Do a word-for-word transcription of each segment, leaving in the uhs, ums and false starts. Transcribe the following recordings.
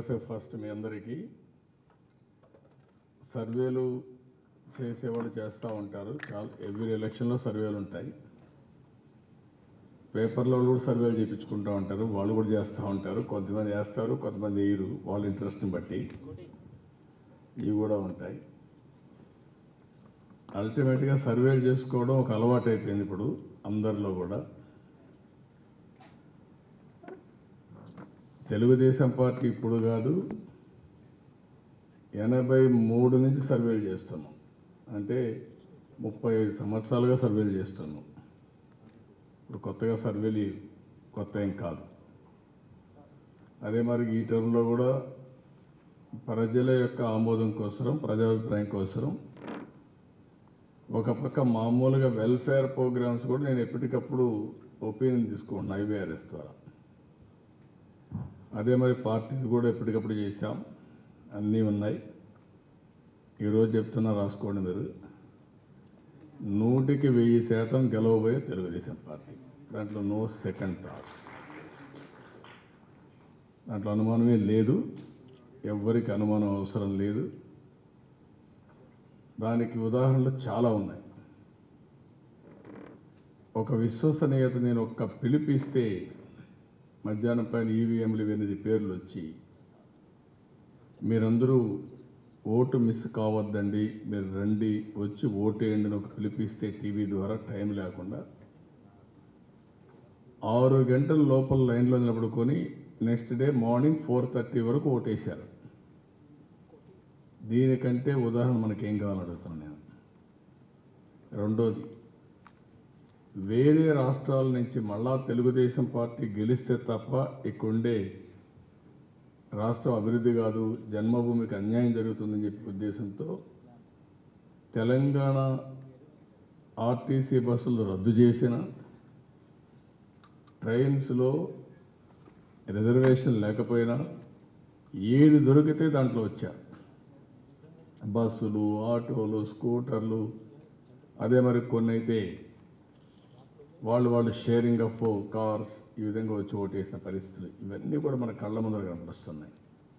నమస్తే. ఫస్ట్ మీ అందరికీ సర్వేలు చేసేవాళ్ళు చేస్తూ ఉంటారు. చాలా ఎవ్రీ ఎలక్షన్లో సర్వేలు ఉంటాయి. పేపర్లో కూడా సర్వేలు చేయించుకుంటూ ఉంటారు. వాళ్ళు కూడా చేస్తూ ఉంటారు. కొంతమంది వేస్తారు, కొంతమంది వేయరు, వాళ్ళ ఇంట్రెస్ట్ని బట్టి. ఇవి కూడా ఉంటాయి. అల్టిమేట్గా సర్వేలు చేసుకోవడం ఒక అలవాటు అయిపోయింది ఇప్పుడు అందరిలో కూడా. తెలుగుదేశం పార్టీ ఇప్పుడు కాదు, ఎనభై మూడు నుంచి సర్వేలు చేస్తున్నాం. అంటే ముప్పై ఐదు సంవత్సరాలుగా సర్వేలు చేస్తున్నాం. ఇప్పుడు కొత్తగా సర్వేలు కొత్త ఏం కాదు. అదే మరి ఈ టర్మ్లో కూడా ప్రజల యొక్క ఆమోదం కోసం, ప్రజాభిప్రాయం కోసం ఒక పక్క మామూలుగా వెల్ఫేర్ ప్రోగ్రామ్స్ కూడా నేను ఎప్పటికప్పుడు ఒపీనియన్ తీసుకుంటున్నాను ఐవీఆర్ఎస్ ద్వారా. అదే మరి పార్టీస్ కూడా ఎప్పటికప్పుడు చేశాం, అన్నీ ఉన్నాయి. ఈరోజు చెప్తున్నా, రాసుకోండి మీరు. నూటికి వెయ్యి శాతం గెలవబోయే తెలుగుదేశం పార్టీ. దాంట్లో నో సెకండ్ థాట్స్, దాంట్లో అనుమానమే లేదు. ఎవ్వరికి అనుమానం అవసరం లేదు. దానికి ఉదాహరణలు చాలా ఉన్నాయి. ఒక విశ్వసనీయత, నేను ఒక్క పిలిపిస్తే మధ్యాహ్నం పైన ఈవీఎంలు ఎనిమిది పేర్లు వచ్చి, మీరందరూ ఓటు మిస్ కావద్దండి, మీరు రండి, వచ్చి ఓటేయండి అని ఒక పిలిపిస్తే టీవీ ద్వారా టైం లేకుండా ఆరు గంటల లోపల లైన్లో నిలబడుకొని next day morning four thirty వరకు ఓటేశారు. దీనికంటే ఉదాహరణ మనకేం కావాలని అడుగుతున్నాను నేను. రెండోది, వేరే రాష్ట్రాల నుంచి మళ్ళా తెలుగుదేశం పార్టీ గెలిస్తే తప్ప ఇక్కడుండే రాష్ట్రం అభివృద్ధి కాదు, జన్మభూమికి అన్యాయం జరుగుతుందని చెప్పే ఉద్దేశంతో తెలంగాణ ఆర్టీసీ బస్సులు రద్దు చేసిన, ట్రైన్స్లో రిజర్వేషన్ లేకపోయినా ఏది దొరికితే దాంట్లో వచ్చారు. బస్సులు, ఆటోలు, స్కూటర్లు, అదే మరి కొన్ని అయితే వాళ్ళు వాళ్ళు షేరింగ్ ఆఫ్ కార్స్, ఈ విధంగా వచ్చి ఓటేసిన పరిస్థితులు ఇవన్నీ కూడా మన కళ్ళ ముందర కనిపిస్తున్నాయి.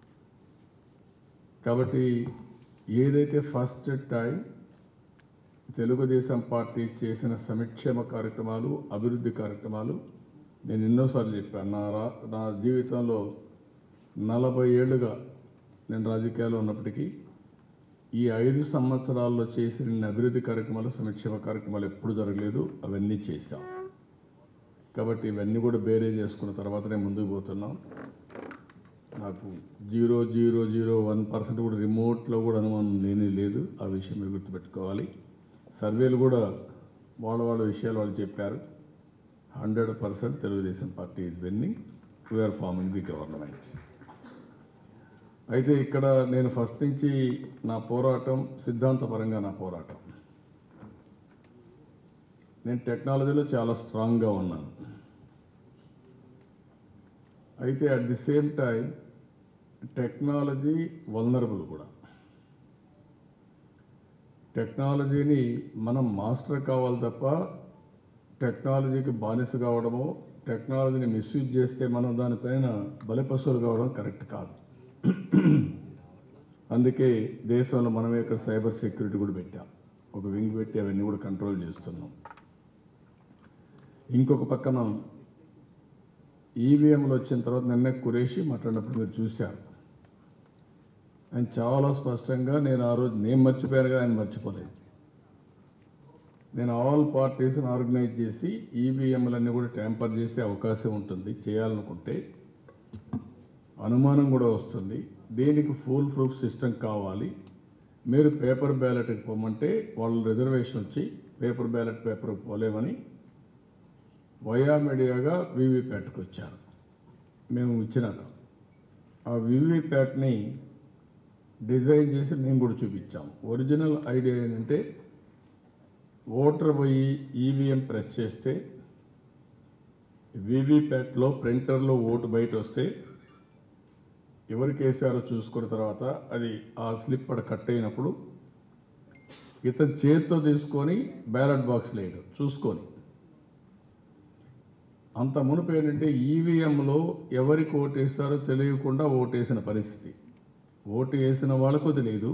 కాబట్టి ఏదైతే ఫస్ట్ టైం తెలుగుదేశం పార్టీ చేసిన సంక్షేమ కార్యక్రమాలు, అభివృద్ధి కార్యక్రమాలు, నేను ఎన్నోసార్లు చెప్పాను. నా రా నా జీవితంలో నలభై ఏళ్ళుగా నేను రాజకీయాల్లో ఉన్నప్పటికీ ఈ ఐదు సంవత్సరాల్లో చేసిన అభివృద్ధి కార్యక్రమాలు, సంక్షేమ కార్యక్రమాలు ఎప్పుడు జరగలేదు. అవన్నీ చేశాం. కాబట్టి ఇవన్నీ కూడా బేరే చేసుకున్న తర్వాతనే ముందుకు పోతున్నాం. నాకు zero zero zero one percent కూడా రిమోట్లో కూడా అనుమానం లేని లేదు. ఆ విషయం మీరు గుర్తుపెట్టుకోవాలి. సర్వేలు కూడా వాళ్ళ వాళ్ళ విషయాలు వాళ్ళు చెప్పారు. Hundred percent Telugu Desam party is winning, we're forming the government. అయితే ఇక్కడ నేను ఫస్ట్ నుంచి నా పోరాటం సిద్ధాంతపరంగా నా పోరాటం. నేను టెక్నాలజీలో చాలా స్ట్రాంగ్గా ఉన్నాను. అయితే at the same time technology vulnerable కూడా. టెక్నాలజీని మనం మాస్టర్ కావాలి తప్ప టెక్నాలజీకి బానిస కావడమో, టెక్నాలజీని మిస్యూజ్ చేస్తే మనం దానిపైన బలిపశువులు కావడం కరెక్ట్ కాదు. అందుకే దేశంలో మనమే ఇక్కడ సైబర్ సెక్యూరిటీ కూడా పెట్టాం. ఒక వింగ్ పెట్టి అవన్నీ కూడా కంట్రోల్ చేస్తున్నాం. ఇంకొక పక్కన ఈవీఎంలు వచ్చిన తర్వాత నిన్న కురేషి మాట్లాడినప్పుడు మీరు చూశారు. ఆయన చాలా స్పష్టంగా, నేను ఆ రోజు నేను మర్చిపోయానుగా ఆయన మర్చిపోలేదు. నేను ఆల్ పార్టీస్ని ఆర్గనైజ్ చేసి ఈవీఎంలన్నీ కూడా ట్యాంపర్ చేసే అవకాశం ఉంటుంది. చేయాలనుకుంటే అనుమానం కూడా వస్తుంది. దీనికి ఫుల్ ప్రూఫ్ సిస్టమ్ కావాలి. మీరు పేపర్ బ్యాలెట్కి పోమంటే వాళ్ళు రిజర్వేషన్ వచ్చి పేపర్ బ్యాలెట్ పేపర్ పోలేమని వయా మీడియాగా వీవీప్యాట్కి వచ్చారు. మేము ఇచ్చినాక ఆ వీవీప్యాట్ని డిజైన్ చేసి మేము కూడా చూపించాము. ఒరిజినల్ ఐడియా ఏంటంటే ఓటర్ పోయి ఈవీఎం ప్రెస్ చేస్తే వీవీప్యాట్లో ప్రింటర్లో ఓటు బయట వస్తే ఎవరికి వేసారో చూసుకున్న తర్వాత అది ఆ స్లిప్ అక్కడ కట్ అయినప్పుడు ఇతను చేతితో తీసుకొని బ్యాలెట్ బాక్స్ లేడు చూసుకొని అంత మునుపు ఏంటంటే ఈవీఎంలో ఎవరికి ఓటేస్తారో తెలియకుండా ఓటేసిన పరిస్థితి. ఓటు వేసిన వాళ్ళకు తెలియదు,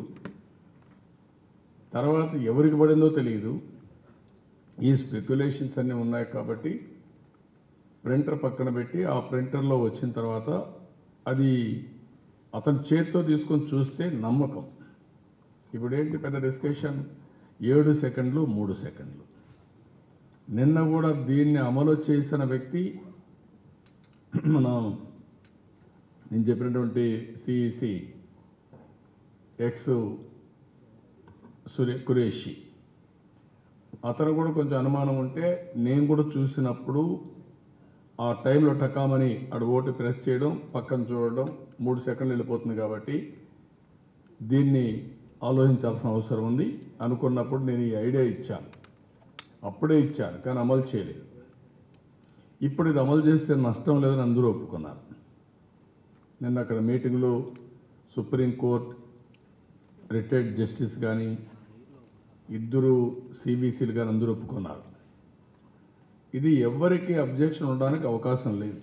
తర్వాత ఎవరికి పడిందో తెలియదు. ఈ స్పెక్యులేషన్స్ అన్నీ ఉన్నాయి కాబట్టి ప్రింటర్ పక్కన పెట్టి ఆ ప్రింటర్లో వచ్చిన తర్వాత అది అతని చేతితో తీసుకొని చూస్తే నమ్మకం. ఇప్పుడు ఏంటి పెద్ద డిస్కషన్, ఏడు సెకండ్లు మూడు సెకండ్లు. నిన్న కూడా దీన్ని అమలు చేసిన వ్యక్తి మన నేను చెప్పినటువంటి సిఈసి ఎక్స్ సురే కురేషి అతను కూడా కొంచెం అనుమానం ఉంటే నేను కూడా చూసినప్పుడు ఆ టైంలో టకామని అడు ఓటు ప్రెస్ చేయడం, పక్కన చూడడం, మూడు సెకండ్లు వెళ్ళిపోతుంది. కాబట్టి దీన్ని ఆలోచించాల్సిన అవసరం ఉంది అనుకున్నప్పుడు నేను ఈ ఐడియా ఇచ్చాను, అప్పుడే ఇచ్చాను, కానీ అమలు చేయలేదు. ఇప్పుడు ఇది అమలు చేస్తే నష్టం లేదని అందరూ ఒప్పుకున్నారు. నిన్న అక్కడ మీటింగ్లో సుప్రీంకోర్టు రిటైర్డ్ జస్టిస్ కానీ ఇద్దరు సిబిసిలు కానీ అందరూ ఒప్పుకున్నారు. ఇది ఎవరికి అబ్జెక్షన్ ఉండడానికి అవకాశం లేదు.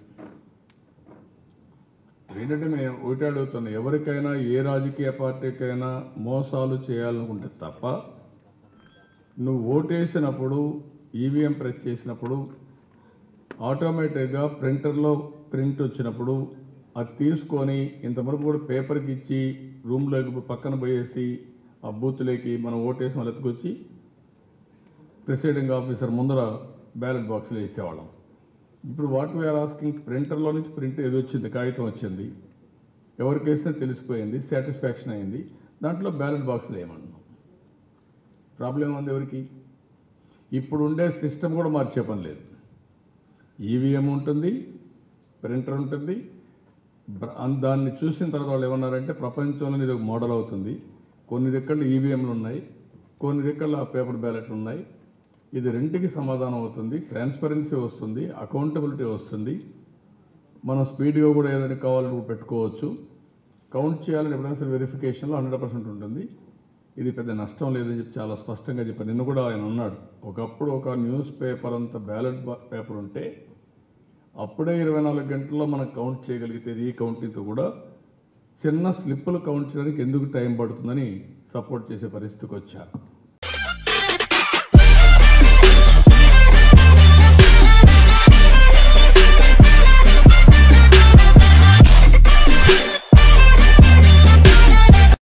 ఏంటంటే మేము ఒకటి అడుగుతున్నాం, ఎవరికైనా ఏ రాజకీయ పార్టీకైనా మోసాలు చేయాలనుకుంటే తప్ప నువ్వు ఓటేసినప్పుడు ఈవీఎం ప్రెస్ చేసినప్పుడు ఆటోమేటిక్గా ప్రింటర్లో ప్రింట్ వచ్చినప్పుడు అది తీసుకొని ఇంతవరకు కూడా పేపర్కి ఇచ్చి రూమ్లోకి పక్కన పోయేసి ఆ బూత్లోకి మనం ఓటేసి వాళ్ళు ఎత్తుకొచ్చి ప్రిసైడింగ్ ఆఫీసర్ ముందర బ్యాలెట్ బాక్స్లో వేసేవాళ్ళం. ఇప్పుడు వాట్ వీఆర్ ఆస్కింగ్, ప్రింటర్లో నుంచి ప్రింట్ ఏది వచ్చింది, కాగితం వచ్చింది, ఎవరికి వేసినా తెలిసిపోయింది, సాటిస్ఫాక్షన్ అయింది, దాంట్లో బ్యాలెట్ బాక్స్లో వేయమన్నాం. ప్రాబ్లం ఉంది ఎవరికి? ఇప్పుడు ఉండే సిస్టమ్ కూడా మార్చే పని లేదు. ఈవీఎం ఉంటుంది, ప్రింటర్ ఉంటుంది. దాన్ని చూసిన తర్వాత వాళ్ళు ఏమన్నారంటే ప్రపంచంలో ఇది ఒక మోడల్ అవుతుంది. కొన్ని దగ్గరలో ఈవీఎంలు ఉన్నాయి, కొన్ని దగ్గరలో పేపర్ బ్యాలెట్లు ఉన్నాయి. ఇది రెండుకి సమాధానం అవుతుంది, ట్రాన్స్పరెన్సీ వస్తుంది, అకౌంటబిలిటీ వస్తుంది. మనం స్పీడ్గా కూడా ఏదైనా కావాలని పెట్టుకోవచ్చు. కౌంట్ చేయాలని ఎప్పుడైనా సరే వెరిఫికేషన్లో హండ్రెడ్ పర్సెంట్ ఉంటుంది. ఇది పెద్ద నష్టం లేదని చెప్పి చాలా స్పష్టంగా చెప్పారు. నిన్న కూడా ఆయన అన్నాడు, ఒకప్పుడు ఒక న్యూస్ పేపర్ అంత బ్యాలెట్ పేపర్ ఉంటే అప్పుడే ఇరవై నాలుగు గంటల్లో మనం కౌంట్ చేయగలిగితే రీకౌంటింగ్తో కూడా చిన్న స్లిప్పులు కౌంట్ చేయడానికి ఎందుకు టైం పడుతుందని సపోర్ట్ చేసే పరిస్థితికి వచ్చారు.